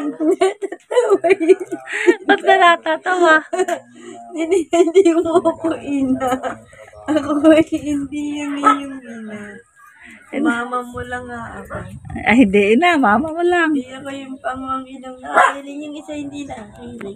Natatawa yun. Ba't ka natatawa? Hindi mo ako ina. Ako hindi yung ina. Mama mo lang nga ako. Ay, hindi na. Mama mo lang. Hindi ako yung pangwang inang nakakiling. Yung isa hindi nakakiling.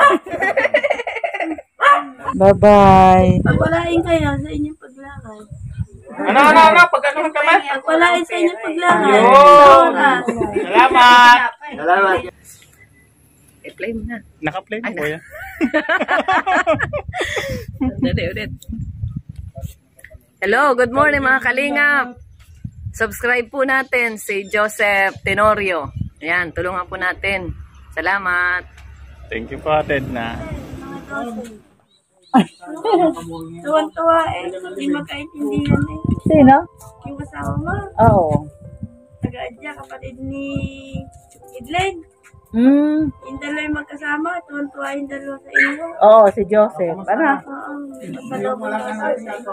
Bye-bye. Pagwalain kayo sa inyong paglakad. Ano, pag ano man kami? Pagwalain sa inyong paglakad. Ayun. Sa oras. Salamat! Salamat! I-play mo na. Naka-play mo, kuya. Dali ulit. Hello, good morning mga kalingap. Subscribe po natin si Joseph Tenorio. Ayan, tulungan po natin. Salamat. Thank you po, Ted, na. Tuwan-tuwa eh. Hindi magkaintindihan eh. Sino? Yung asawa mo. Oo. Taga-adya, kapatid ni Idlen. Yung dalawa yung magkasama. Tuwan-tuwa yung dalawa sa inyo. Oo, si Joseph. Ano? Oo. Pasalubong ako sa inyo.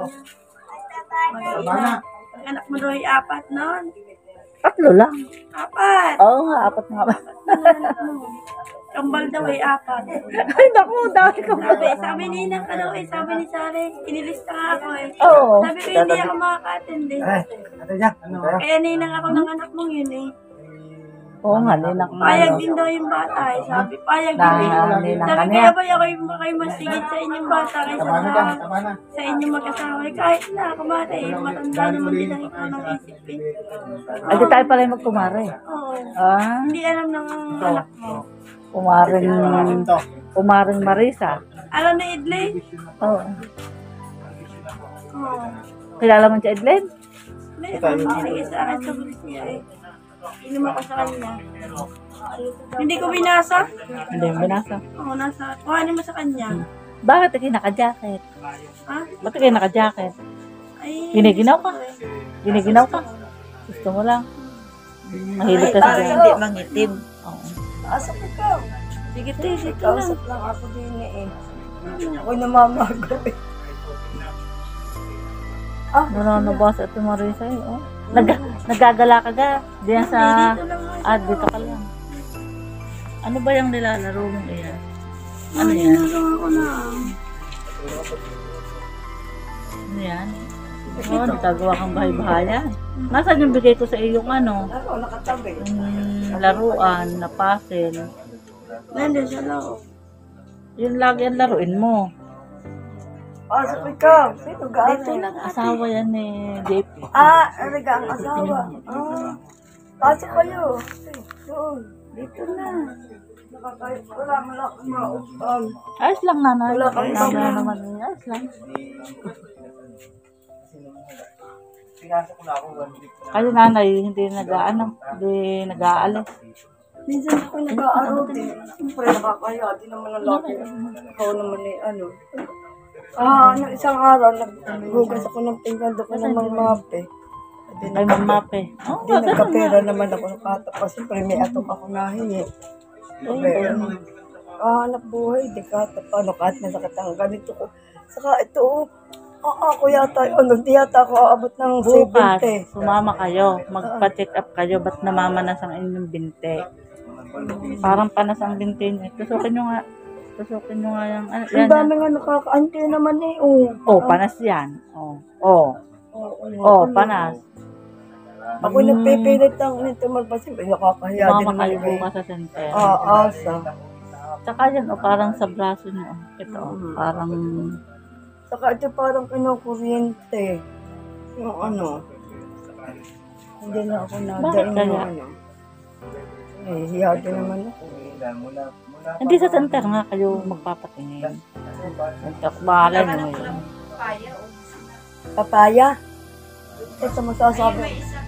Ang anak mo daw ay 4 noon. 3 lang. 4. Oo nga, 4 nga ba? Kambal daw ay 4. Ay, naku, dahil ka ba? Sabi ni Inang ka daw eh. Sabi ni Sari. Inilista nga ako eh. Oo. Sabi ko hindi ako makaka-attend eh. Kaya ninang ako ng anak mong yun eh. Oo nga, ninak na. Payag din daw yung bata eh. Sabi, payag din eh. Ninang Sabi, kanya. kaya ba kayo masigit sa inyong bata kaysa sa inyong mag-asawa? Eh, kahit na, kumari eh. Matanda naman din ang ikaw ng isip eh. Ay, di tayo pala yung magkumare. Oo. Ah, Hindi alam ng anak mo. Kumaring Marisa. Alam na Idley? Oo. Oo. Kilala mo si Edlen? Hindi, sige sa akin sa siya eh. Inom ako sa kanya. Hindi ko binasa. Hindi, binasa. Oo, nasa. Kuhanin mo sa kanya. Bakit kayo naka-jacket? Ha? Bakit kayo naka-jacket? Ay, Giniginaw ka? gusto ko eh. Giniginaw ka? Gusto mo lang? Mahilig ka sa Para hindi mangitim. Oo. Asok ikaw. Sige, dito lang. Lang ako din eh. Ako namamago eh. Nanonobos at Marisa eh. Oh. Nagagala ka ga? Diyan sa... dito ka lang. Ano ba yung nilalaro mong iyan? Ano yan? Ako na. Ano yan? Oo, nagagawa kang bahay-bahayan. Nasaan yung bigay ko sa iyong ano? Ako, nakatabi. Laruan, na puzzle. Nandun sa loob. Yun lagi ang laruin mo. Asok ikaw. Dito gaan. Dito lang. Asawa yan eh, JP. Talaga ang asawa. Pasok kayo. Doon. Dito na. Wala mo lang maupang. Ayos lang nanay. Wala kang Wala tama. naman. Ayos lang. Kasi nanay, hindi nag-aalis. Minsan ako nag-aaral din. Siyempre nakakaya. Di naman ang laki. Ikaw naman eh ano. Nung isang araw, naghugas ako ng pinggan doon ko ng mape. Ay, mamape. Di nagkapera naman ako nakatapos. Siyempre may atok ako nahingi. Hanap buhay, di paano kahit masakit ang ganito ko. Saka ito, ako yata, di yata ako aabot ng Bukas, 70. sumama kayo. Magpa-check up kayo. Ba't namamanas ang inyong binte? Parang panas ang binte niyo. Tusukin nyo nga. Tusukin nyo nga yung... Ang yan, dami nga nakakaante naman eh. Oh, panas yan. Panas. Ako nagpipilit ng nito magpasin. Nakakahiya din Sumama naman kayo eh. bukas sa center. Asa. Tsaka yan, parang sa braso niyo. Ito, parang... Saka ito parang kinukuryente. Yung ano. Hindi na ako Bakit nadain kaya? yung ano. Hiya din naman ako. Hindi sa center nga kayo magpapatingin. Bahala nyo yun. Papaya? Ito magsasabi.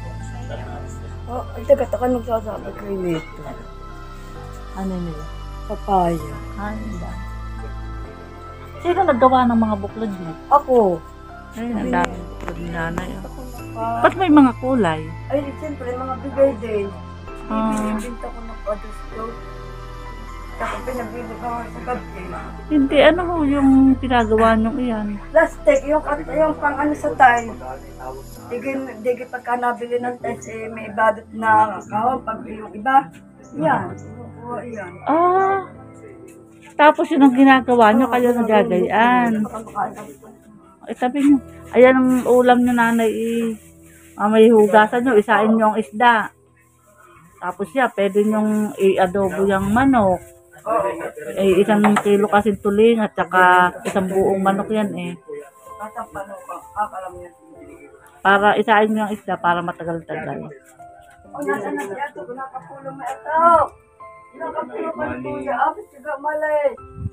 Teka, magsasabi kayo nito. Ano nila? Papaya. Handa. Sino naggawa ng mga buklod niya? Ako. Ay, ang daming buklod ni nanay. Ba't may mga kulay? Ay, siyempre, mga bigay din. Ah, Binta ko ng padusto. Tapos pinabili ko sa gabi. hindi, ano ho yung pinagawa nyo iyan? Plastic, yung pang ano sa tayo. Digi pagka nabili ng test, may badot na kahon pag yung iba. Yan. ginagawa yan. Ah, tapos yun ang ginagawa nyo, kayo nagagayaan. Itabi nyo. Ayan ang ulam nyo, nanay. May hugasan nyo, isain nyo ang isda. Tapos pwede nyong i-adobo yung manok. Isang kilo kasi tuling at saka isang buong manok yan Tatapano ka, kakalam niya. Para isain nyo ang isda para matagal-tagal. O, nasa na siya ito, nakapulo mo ito. Nakapulo mo ito, abis siya malay.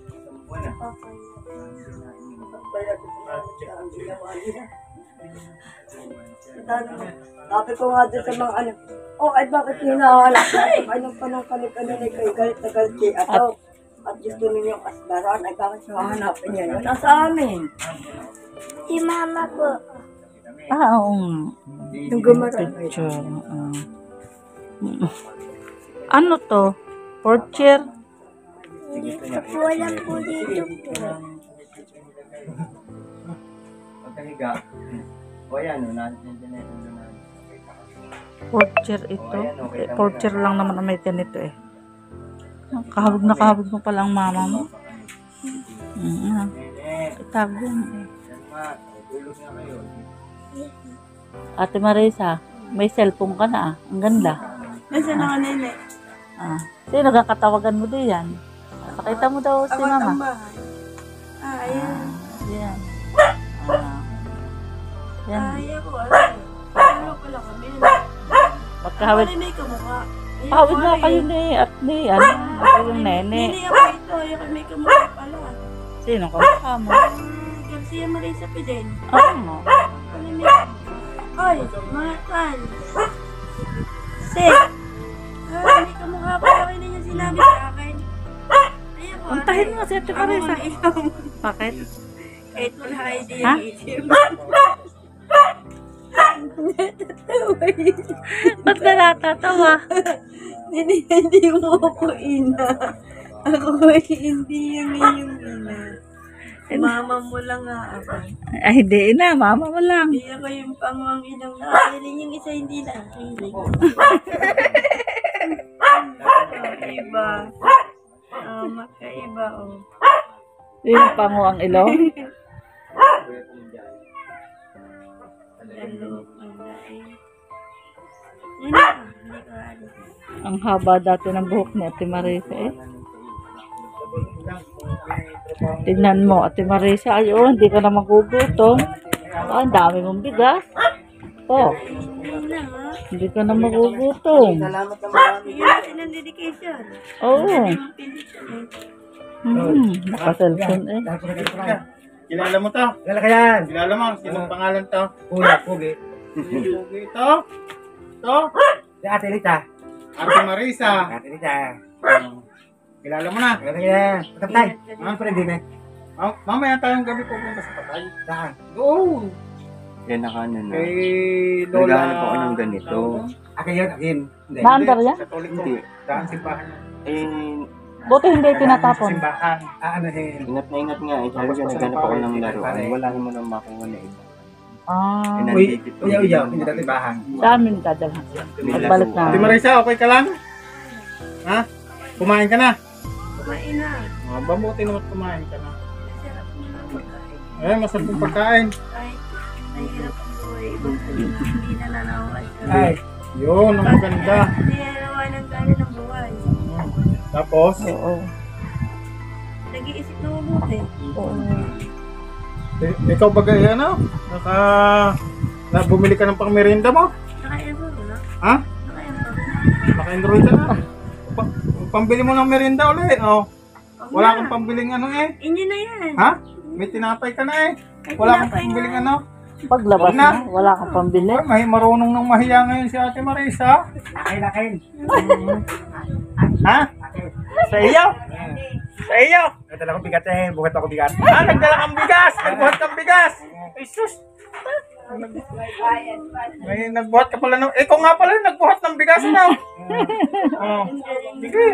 Sabi ko nga din sa mga ano, ay bakit hinahanap natin? Anong panangkalit-ano na kayo, galit na galit kayo ato. At gusto ninyong asbaran, ay bakit hahanapin niya yun? Nasa amin. Si mama po. Oo. Yung gumaran. Picture. Ano to? Porcher? Wala po dito po. Pagkahiga. O yan, nandiyan na ito na. Porcher ito. Porcher lang naman ang may ganito Kahawig mo pala ang mama mo. Itago yan Tulog na kayo. Ate Marisa, may cellphone ka na Ang ganda. Nasaan ako nene? Sino kakatawagan mo diyan? Pakita mo daw si mama. Ayan. Yan. Yan. Ayan ko, ano pala kami? Magkahawig. May kamukha. Pahawig na kayo at ni yung nene. Hindi ako ito, yung may kamukha pala. Sino kamukha mo? Garcia Marisa Piden. Ano? Ay, mga tan. Sek. May kamukha pala kayo na niya sinabi sa akin. Ayan po. Puntahin mo si Ate Marisa. Bakit? Kahit wala kayo di Ha? yung isip. Ba't ka natatawa? Hindi mo ako ina. Ako hindi yung iyong ina. Mama mo lang nga ako. Ay, hindi na. Mama mo lang. Hindi ako yung pangwang inang nakakiling yung isa hindi nakakiling. Iba. Makaiba Yung pango ang ilong. Ang haba dati ng buhok ni Ate Marisa Tignan mo, Ate Marisa. Ayun, hindi ka na magugutom. Ang dami mong bigas. Hindi ka na magugutom. Salamat na marami. Yun natin ang dedication. Oo. Naka-cellphone Kilala mo to? Kilala ka yan. Kilala mo? Sinong pangalan to? Kuya, Pugi. Ito? Ito? Si Ate Rita. Ate Marisa. Ate Rita. Kilala mo na? Kilala ka yan. Patay. Ano pa rin din Mamaya tayong gabi pupunta sa patay. Saan? Oo. Yan nakaano na. Kay Lola. Naghahanap ako ng ganito. Akin yun, akin. Hindi. Naandar yan? Katoliko. Hindi. Daan simbahan. Eh, Buti hindi tinatapon. Simbahan. Ano eh. ingat na ingat nga. Eh, sabi ko naghanap ako ng laruan. Wala naman ang makuha na ito. Ah, Eh, Uy, nandito. uyaw, hindi natin bahan. sa amin dadalhan. Pagbalik na. Ate Marisa, okay ka lang? Ha? Kumain ka na? Kumain na. Mabuti naman kumain ka na. Sarap mo na magkain. Masarap yung pagkain. Kahit mahirap ang buhay. Ibang hindi na nanawal. Ay, Yun, ang maganda. Hindi na nawalan ng gana ng buhay. Tapos, Oo. Nag-iisip na mabuti. ikaw bagay bumili ka ng pang-merienda mo? Naka-enroll na? Ha? Naka-enroll. Naka-enroll ka na? Pambili mo ng merienda ulit. Wala kang pambiling Inyo na yan. Ha? May tinapay ka na Wala kang pambiling Paglabas na, wala kang pambili. Ay, marunong nang mahiya ngayon si Ate Marisa. akin. Ha? Sa iyo? Sa iyo? Nagdala ko bigat buhat ako bigat. Nagdala kang bigas! Nagbuhat kang bigas! Ay, sus! May nagbuhat ka pala ikaw nga pala yung nagbuhat ng bigas na. Sige.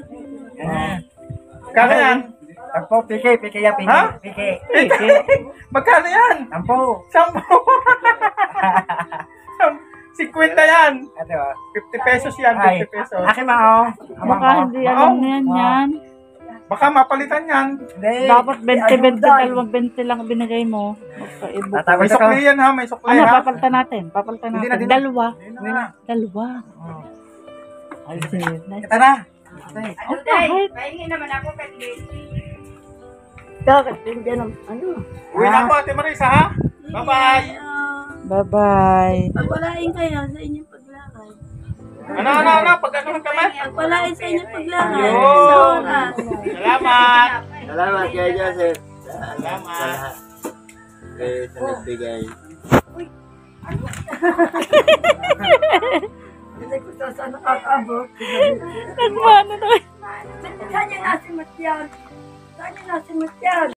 Kaya yan? Tampo, pike yan, pike. Ha? Pike. Magkano yan? Tampo. 10. 50 yan. Ito ah. 50 pesos yan, 50 pesos. Akin mao. Baka hindi alam mo yan. Baka mapalitan yan. Dapat 20, 20 lang binigay mo. Magkaibo. May sukli yan ha, may sukli Ano, ha. papalitan natin. Hindi na. Dalawa. Hindi na. Dalawa. Ay, nice. Ito na. Bakit? Hindi naman, ano? Uwi na ako, Ate Marisa ha. Bye-bye. Bye-bye. Pagwalain kayo sa inyong paglakad. Ano, pag ano kami? Pagwalain sa inyong paglakad. Ayun. Sa oras. Salamat. Salamat kay Joseph. Salamat. Kaya sa nagbigay. Hindi ko saan nakakabot. Nagmano na. Saan niya nasimot yan? Saan niya nasimot yan?